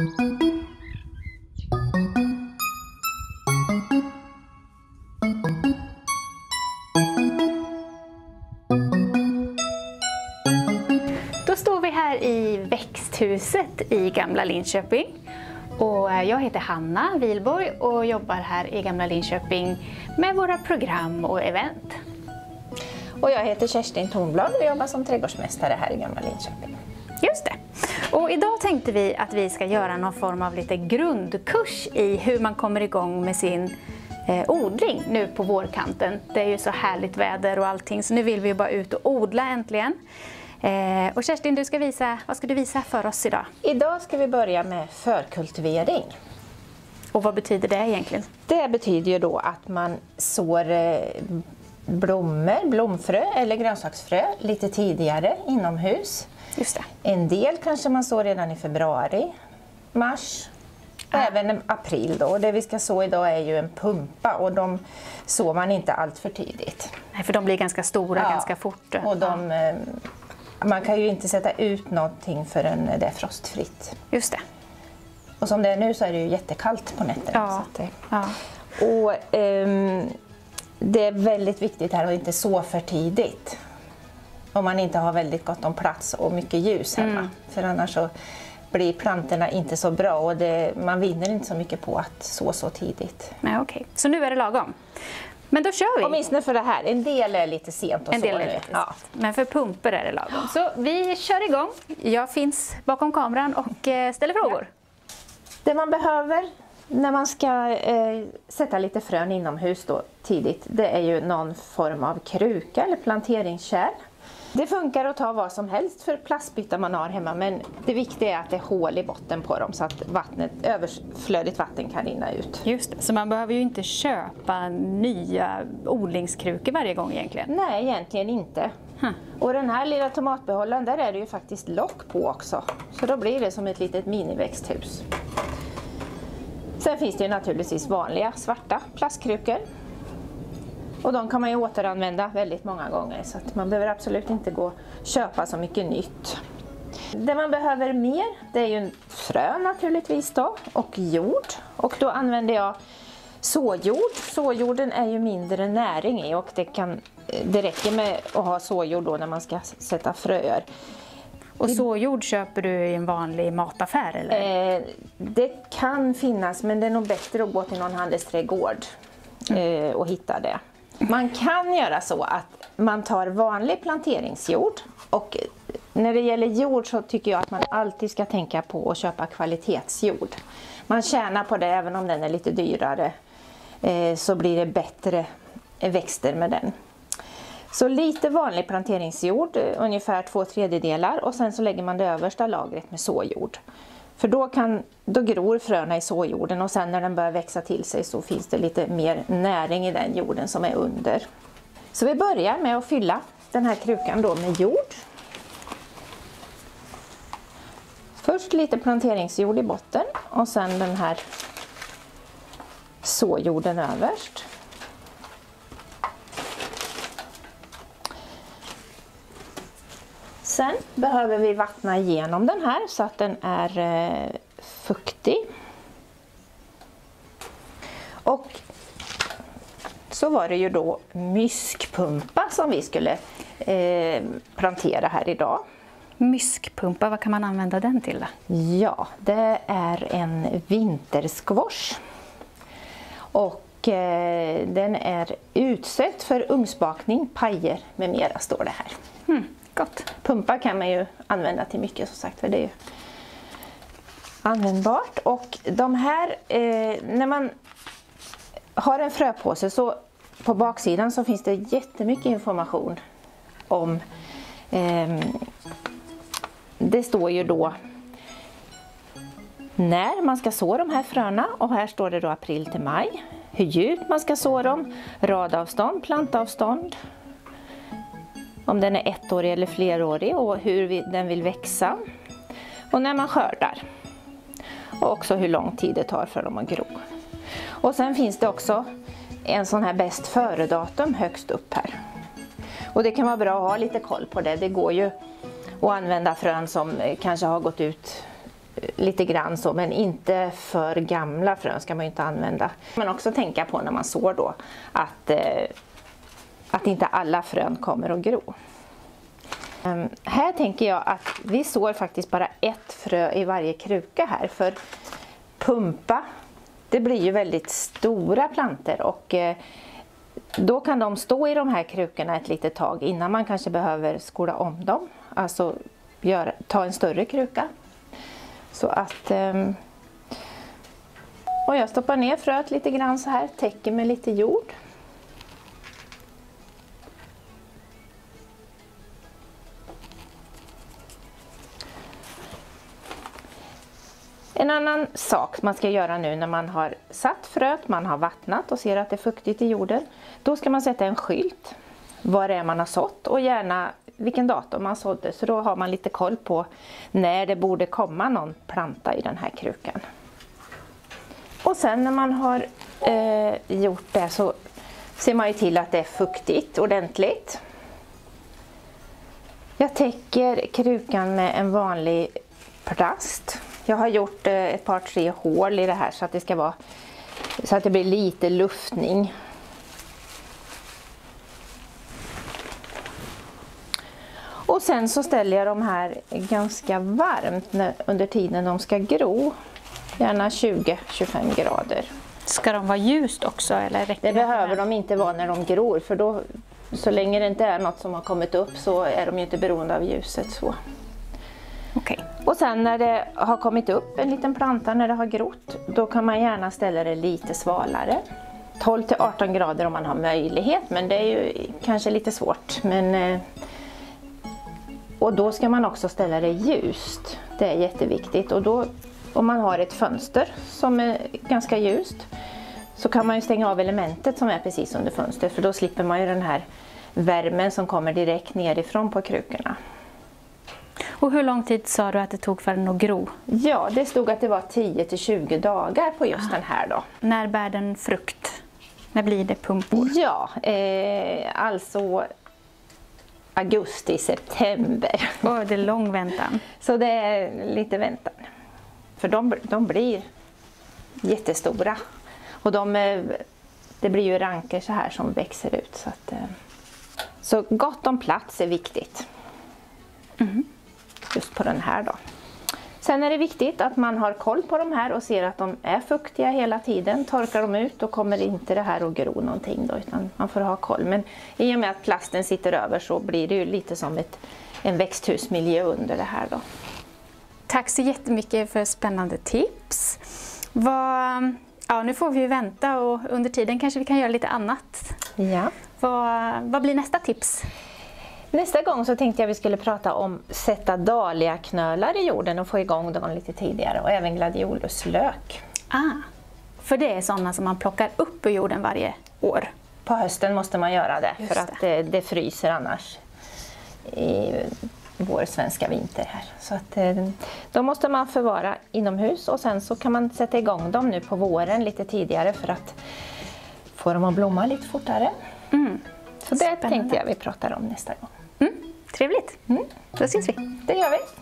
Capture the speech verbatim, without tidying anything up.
Då står vi här i växthuset i Gamla Linköping. Och jag heter Hanna Wilborg och jobbar här i Gamla Linköping med våra program och event. Och jag heter Kerstin Tornblad och jobbar som trädgårdsmästare här i Gamla Linköping. Just det. Och idag tänkte vi att vi ska göra någon form av lite grundkurs i hur man kommer igång med sin eh, odling nu på vårkanten. Det är ju så härligt väder och allting, så nu vill vi ju bara ut och odla äntligen. Eh, och Kerstin, du ska visa, vad ska du visa för oss idag? Idag ska vi börja med förkultivering. Och vad betyder det egentligen? Det betyder ju då att man sår eh, blommor, blomfrö eller grönsaksfrö lite tidigare inomhus. Just det. En del kanske man sår redan i februari, mars, och Ah. även i april då. Och det vi ska så idag är ju en pumpa och de sår man inte allt för tidigt. Nej, för de blir ganska stora Ja. ganska fort. Och de, eh, man kan ju inte sätta ut någonting förrän det är frostfritt. Just det. Och som det är nu så är det ju jättekallt på nätterna. Ja. Så att det, Ja. och ehm, det är väldigt viktigt här att inte så för tidigt. Om man inte har väldigt gott om plats och mycket ljus hemma. Mm. För annars så blir plantorna inte så bra och det, man vinner inte så mycket på att så så tidigt. Nej, okej. Så nu är det lagom. Men då kör vi. Åtminstone för det här. En del är lite sent och En så del är nu. lite Ja. Men för pumper är det lagom. Så vi kör igång. Jag finns bakom kameran och eh, ställer frågor. Det man behöver när man ska eh, sätta lite frön inomhus då, tidigt, det är ju någon form av kruka eller planteringskärl. Det funkar att ta vad som helst för plastbitar man har hemma, men det viktiga är att det är hål i botten på dem så att vattnet, överflödigt vatten kan rinna ut. Just det. Så man behöver ju inte köpa nya odlingskrukor varje gång egentligen. Nej, egentligen inte. Huh. Och den här lilla tomatbehållaren, där är det ju faktiskt lock på också. Så då blir det som ett litet miniväxthus. Sen finns det ju naturligtvis vanliga svarta plastkrukor. Och de kan man ju återanvända väldigt många gånger, så att man behöver absolut inte gå och köpa så mycket nytt. Det man behöver mer, det är ju en frö naturligtvis då, och jord. Och då använder jag såjord. Såjorden är ju mindre näring i och det, kan, det räcker med att ha såjord då när man ska sätta fröer. Och såjord köper du i en vanlig mataffär eller? Eh, det kan finnas, men det är nog bättre att gå till någon handelsträdgård eh, och hitta det. Man kan göra så att man tar vanlig planteringsjord, och när det gäller jord så tycker jag att man alltid ska tänka på att köpa kvalitetsjord. Man tjänar på det även om den är lite dyrare, eh, så blir det bättre växter med den. Så lite vanlig planteringsjord, ungefär två tredjedelar, och sen så lägger man det översta lagret med såjord. För då, kan, då gror fröna i såjorden och sen när den börjar växa till sig så finns det lite mer näring i den jorden som är under. Så vi börjar med att fylla den här krukan då med jord. Först lite planteringsjord i botten och sen den här såjorden överst. Sen behöver vi vattna igenom den här så att den är eh, fuktig. Och så var det ju då myskpumpa som vi skulle eh, plantera här idag. Myskpumpa, vad kan man använda den till då? Ja, det är en vintersquash. Och eh, den är utsett för ugnsbakning, pajer med mera, står det här. Mm, gott. Pumpa kan man ju använda till mycket, som sagt, för det är ju användbart. Och de här, eh, när man har en fröpåse så på baksidan så finns det jättemycket information om, eh, det står ju då när man ska så de här fröna, och här står det då april till maj, hur djupt man ska så dem, radavstånd, plantavstånd, om den är ettårig eller flerårig och hur vi, den vill växa, och när man skördar, och också hur lång tid det tar för dem att gro. Och sen finns det också en sån här bäst före-datum högst upp här. Och det kan vara bra att ha lite koll på det. Det går ju att använda frön som kanske har gått ut lite grann så, men inte för gamla frön ska man ju inte använda. Men också tänka på när man sår då att, eh, att inte alla frön kommer att gro. Um, här tänker jag att vi sår faktiskt bara ett frö i varje kruka här, för pumpa, det blir ju väldigt stora plantor och eh, då kan de stå i de här krukorna ett litet tag innan man kanske behöver skola om dem. Alltså gör, ta en större kruka. Så att, um, och jag stoppar ner fröet lite grann så här, täcker med lite jord. En annan sak man ska göra nu när man har satt fröet, man har vattnat och ser att det är fuktigt i jorden. Då ska man sätta en skylt var det är man har sått och gärna vilken datum man sådde. Så då har man lite koll på när det borde komma någon planta i den här krukan. Och sen när man har eh, gjort det så ser man ju till att det är fuktigt ordentligt. Jag täcker krukan med en vanlig plast. Jag har gjort ett par tre hål i det här så att det ska vara så att det blir lite luftning. Och sen så ställer jag de här ganska varmt när, under tiden de ska gro. Gärna tjugo till tjugofem grader. Ska de vara ljust också eller räcker det? Det behöver de inte vara när de gror, för då så länge det inte är något som har kommit upp så är de ju inte beroende av ljuset så. Okay. Och sen när det har kommit upp en liten planta, när det har grott, då kan man gärna ställa det lite svalare. tolv till arton grader om man har möjlighet, men det är ju kanske lite svårt. Men, och då ska man också ställa det ljust, det är jätteviktigt. Och då, om man har ett fönster som är ganska ljust, så kan man ju stänga av elementet som är precis under fönstret, för då slipper man ju den här värmen som kommer direkt nerifrån på krukorna. Och hur lång tid sa du att det tog för den att gro? Ja, det stod att det var tio till tjugo dagar på just den här då. När bär den frukt? När blir det pumpor? Ja, eh, alltså augusti, september. Åh, det är lång väntan. Så det är lite väntan. För de, de blir jättestora. Och de, det blir ju ranker så här som växer ut. Så, att, så gott om plats är viktigt. Mm. Just på den här då. Sen är det viktigt att man har koll på de här och ser att de är fuktiga hela tiden. Torkar de ut, då kommer inte det här att gro någonting då, utan man får ha koll. Men i och med att plasten sitter över så blir det ju lite som ett, en växthusmiljö under det här då. Tack så jättemycket för spännande tips. Vad, ja, nu får vi ju vänta och under tiden kanske vi kan göra lite annat. Ja. Vad, vad blir nästa tips? Nästa gång så tänkte jag vi skulle prata om sätta dahliaknölar i jorden och få igång dem lite tidigare, och även gladioluslök. Ah, för det är sådana som man plockar upp ur jorden varje år? På hösten måste man göra det. Just för att det, det fryser annars i vår svenska vinter här. Så att, då måste man förvara inomhus och sen så kan man sätta igång dem nu på våren lite tidigare för att få dem att blomma lite fortare. Mm. Så det Spännande. Tänkte jag vi pratar om nästa gång. Mm, trevligt. Mm. Då syns vi. Det gör vi.